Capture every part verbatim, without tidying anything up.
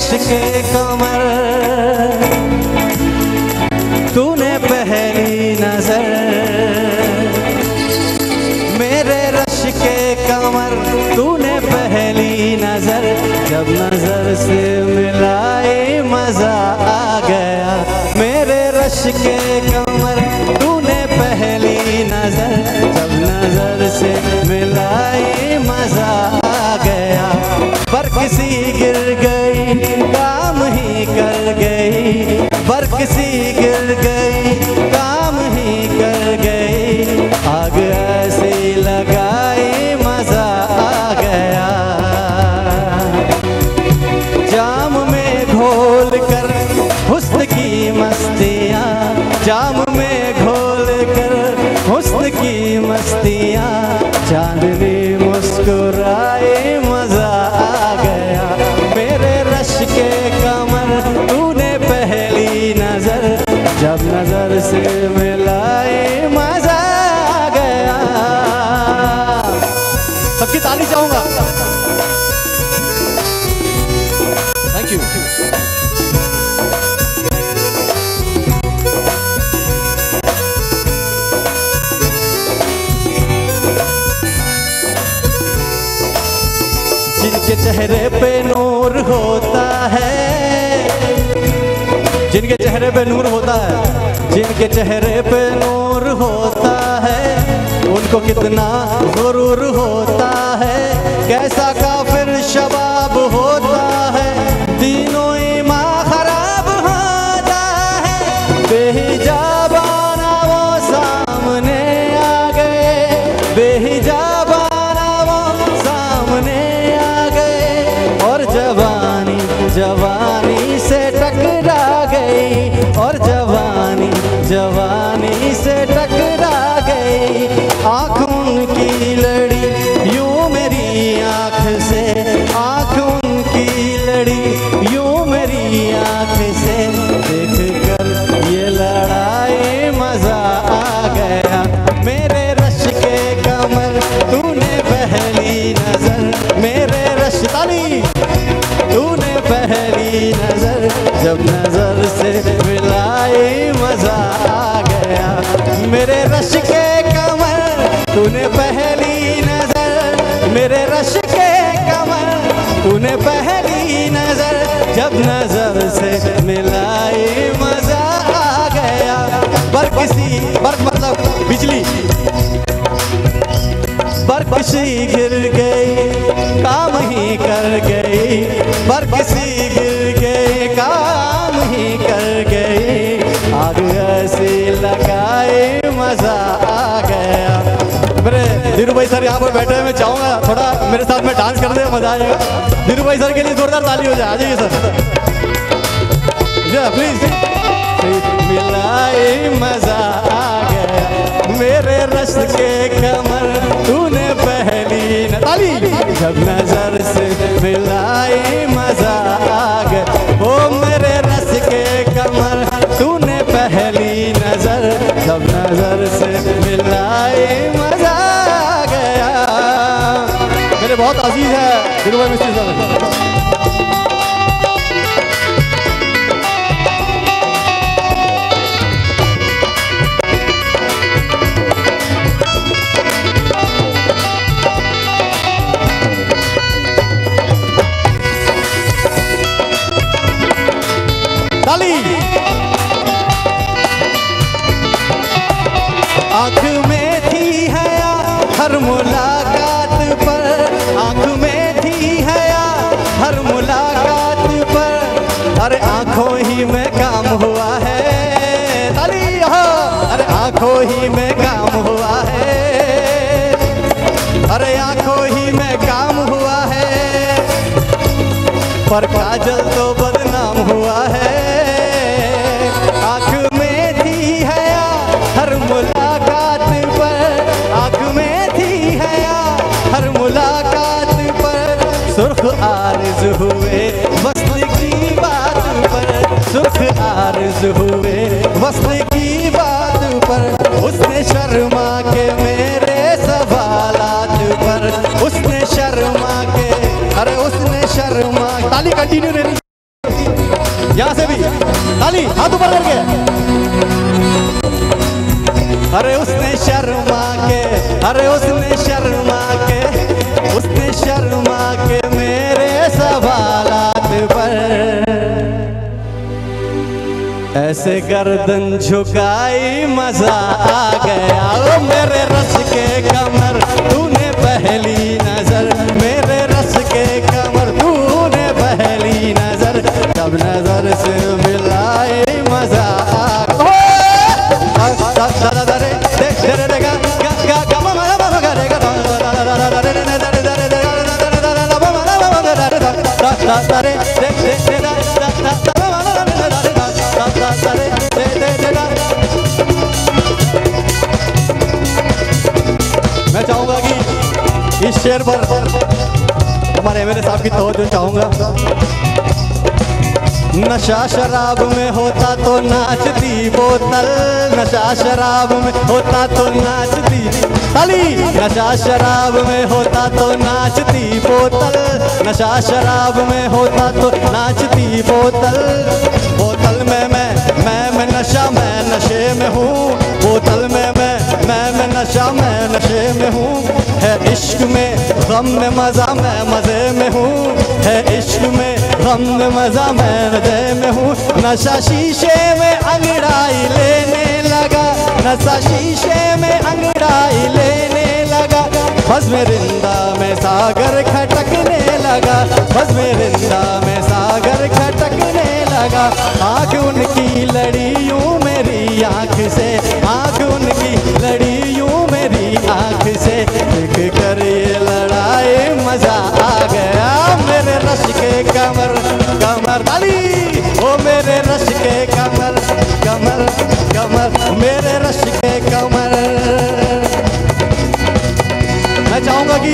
Rush के कमर तूने पहली नजर, मेरे रश के कमर तूने पहली नजर, जब नजर से मिलाई मजा आ गया। मेरे रश के कमर तूने पहली नजर, जब नजर से मिलाई मजा आ गया। पर किसी गिर गई काम ही कर गई, पर किसी गिर गई काम ही कर गई। आग ऐसी लगाई मजा आ गया। जाम में घोल कर हुस्न की मस्तियाँ, जाम में घोल कर हुस्न की मस्तियाँ, चांदनी मुस्कुराए मजा आ गया। मेरे रश के कमर तूने पहली नजर, जब नजर से मिलाए मजा आ गया। सबकी ताली चाहूंगा। Thank you. जिनके चेहरे पे नूर होता है, जिनके चेहरे पे नूर होता है, जिनके चेहरे पे नूर होता है, उनको कितना गुरूर होता है। कैसा काफिर शबाब होता है, तीनों ईमान खराब होता है। बेहिजाबाना वो सामने आ गए, बेहिजाबाना वो सामने आ गए, और जवानी जवानी से टकरा गई, और जवानी जवानी से टकरा गई। आँख उनकी लड़ी यूं मेरी आँख से, आँख उनकी लड़ी यूं मेरी आँख से, देख कर ये लड़ाई मजा आ गया। मेरे रश के कमर तूने पहली नजर, मेरे रश ताली तूने पहली नजर, जब नजर से मिलाई मजा आ गया। मेरे रश के कमर तूने पहली नजर, मेरे रश के कमर तूने पहली नजर, जब नजर से मिलाई मजा आ गया। पर किसी बर्फ मतलब बिजली, पर किसी गिर गई काम ही कर गई, पर किसी गिर गई काम ही कर गई। आग ऐसी लगाए मजा आ गया। मेरे धीरू भाई सर यहाँ पर बैठे हैं, मैं चाहूंगा थोड़ा मेरे साथ में डांस कर दे, मजा आएगा। धीरू भाई सर के लिए जोरदार ताली हो जाए। आ जाइए सर, प्लीज। मिलाई मजा आ गया। मेरे रश के कमर तूने पहली न ताली, जब नजर से मिलाई मजा आ गया। ओ मेरे रश के कमर तूने पहली नजर, जब नजर से मिलाई मजा आ गया। मेरे बहुत अजीज है धीरू भाई मिस्त्री साहब। आँख में थी हया हर मुलाकात पर, आँख में थी हया हर मुलाकात पर, अरे आँखों ही में काम हुआ है। ताली हो, अरे आँखों ही में काम हुआ है, अरे आँखों ही में काम हुआ है। पर काजल तो बदनाम हुआ है। आँख में थी हया हर मुलाकात पर, आँख में थी हया हर मुलाकात पर, सुर्ख आरिज़ हुए वस्ल की बात पर, सुर्ख आरिज़ हुए वस्ल की बात पर। उसने शर्मा के मेरे सवालात पर, उसने शर्मा के, अरे उसने शर्मा, ताली कंटिन्यू रहनी। यहाँ से भी ताली, हाथ ऊपर करके। अरे उसने शर्मा के, अरे उसने शर्मा के, उसने शर्मा के मेरे सवालात पर ऐसे गर्दन झुकाई मजा आ गया। ओ मेरे रस के कमर तूने पहली नजर, मेरे रस के कमर तूने पहली नजर, जब नजर से मिलाई मजा आ गया। मैं चाहूंगा कि इस शेर पर हमारे एमएलए साहब की तवज्जो चाहूंगा। नशा शराब में होता तो नाचती बोतल, नशा शराब में होता तो नाचती ताली, नशा शराब में होता तो नाचती बोतल, नशा शराब में होता तो नाचती बोतल। बोतल में मैं मैं मैं नशा मैं नशे में हूँ, बोतल में मैं मैं मैं नशा मैं नशे में हूँ। है इश्क में गम में मजा मैं मजे में हूँ, है इश्क में गम में मजा मैं मजे में हूँ। नशा शीशे में अंगड़ाई लेने लगा, नशा शीशे में अंगड़ाई लेने लगा, बस में रिंदा में सागर खटकने लगा, बस में रिंदा में सागर खटकने लगा। आँख उनकी लड़ी यूं मेरी आँख से, आँख उनकी लड़ी यूं मेरी आँख से, देख कर ये लड़ाई मजा आ गया। मेरे रश के कमर कमर ताली, ओ मेरे रश के कमर कमर कमर, मेरे रश के कमर। मैं चाहूंगा कि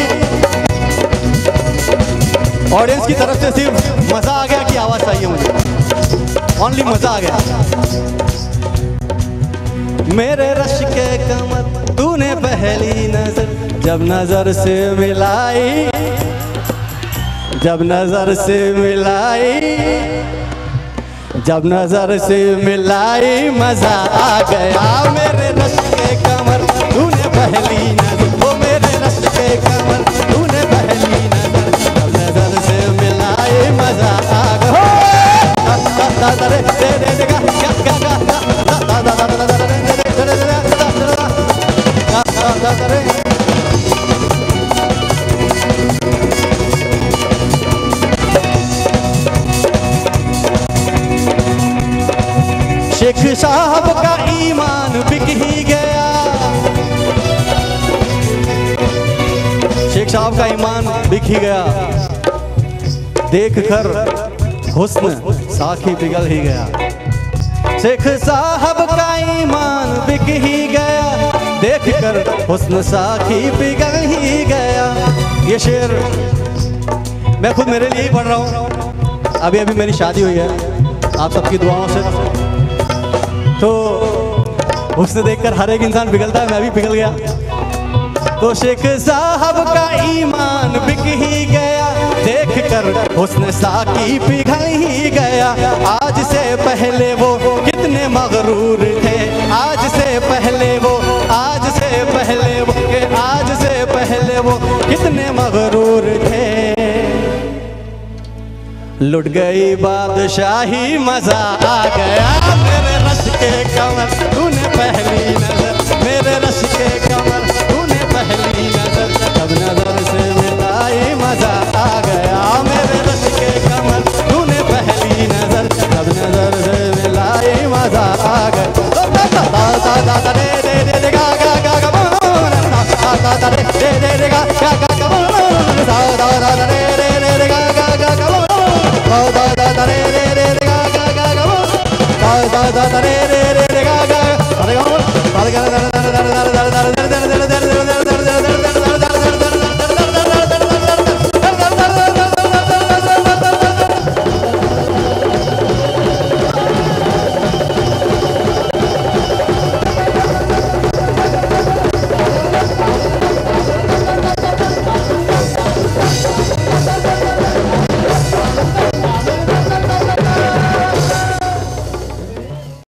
ऑडियंस की तरफ से सिर्फ मजा आ गया कि आवाज चाहिए मुझे, ओनली मजा आ गया। मेरे रश के कमर तूने पहली नजर, जब नजर से मिलाई, जब नजर से मिलाई, जब नजर से मिलाई मजा आ गया। मेरे रश के कमर तूने पहली नजर, ओ मेरे रश के कमर तूने पहली नजर, जब नजर से मिलाई मजा आ गया। शेख साहब का ईमान बिक ही गया, शेख साहब का ईमान बिक ही गया, देख कर हुस्न साखी पिघल ही गया। शेख साहब का ईमान बिक ही गया, देख कर हुस्न साखी पिघल ही गया। ये शेर मैं खुद मेरे लिए ही पढ़ रहा हूँ। अभी अभी मेरी शादी हुई है आप सबकी दुआओं से, तो उसने देखकर हर एक इंसान पिघलता है, मैं भी पिघल गया। तो शेख साहब का ईमान बिक ही गया, देखकर हुस्न साकी पिघल ही गया। आज से पहले वो कितने मगरूर थे, आज से पहले वो, आज से पहले वो, आज से पहले वो कितने मगरूर थे। लुट गई बादशाही मजा आ गया। मेरे रश के कमर तूने पहली नजर, मेरे रश के कमर तूने पहली नजर, जब नजर से मिलाई मजा आ गया। मेरे रश के कमर तूने पहली नजर, जब नजर से मिलाई मजा आ गया। da da